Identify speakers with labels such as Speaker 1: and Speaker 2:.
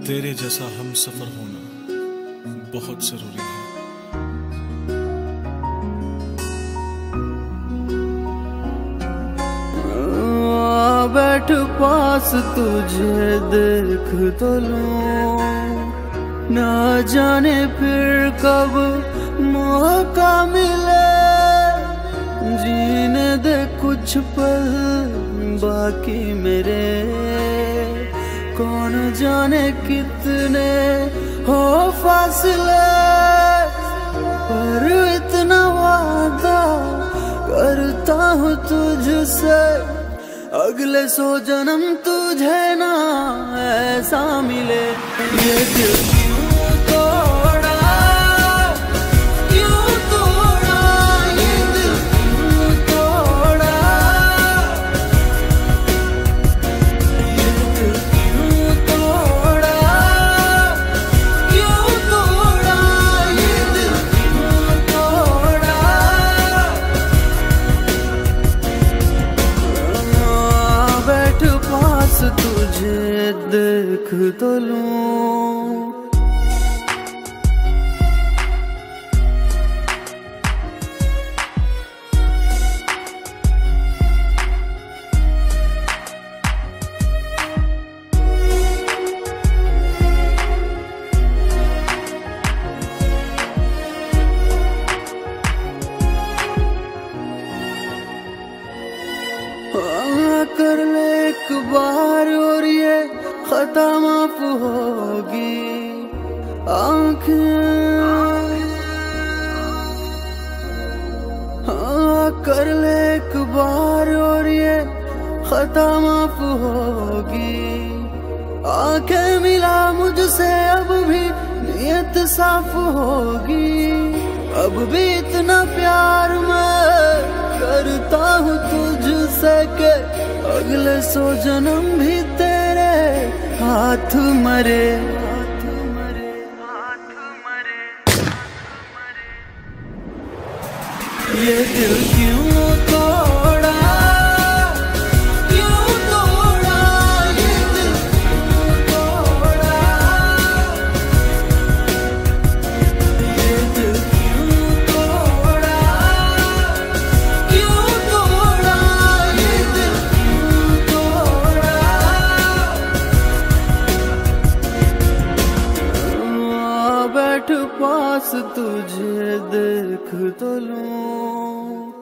Speaker 1: तेरे जैसा हम सफर होना बहुत जरूरी है।
Speaker 2: बैठ पास तुझे देख तो लूं, ना जाने फिर कब मौका मिले, जीने दे कुछ पल बाकी मेरे, कौन जाने कितने हो फासले, पर इतना वादा करता हूँ तुझसे, अगले 100 जन्म तुझे ना ऐसा मिले। ये दिल क्यों तोड़ा, क्यों तोड़ा, ये दिल क्यों तोड़ा, ये दिल क्यों तोड़ा, क्यों तोड़ा, ये दिल क्यों तोड़ा। बैठ पास तुझे देख तो लूं, कर ले एक बार और ये खता माफ होगी, आँखें कर ले एक बार और ये खता माफ होगी, आँखें मिला मुझसे अब भी नियत साफ होगी, अब भी इतना प्यार मैं करता हूँ तुझसे के अगले 100 जन्म भी तेरे हाथ मरे। ये दिल क्यों तोड़ा, क्यों तोड़ा, ये दिल क्यों तोड़ा, ये दिल क्यों तोड़ा, क्यों तोड़ा, ये दिल क्यों तोड़ा। बैठ पास तुझे देख तो लूं।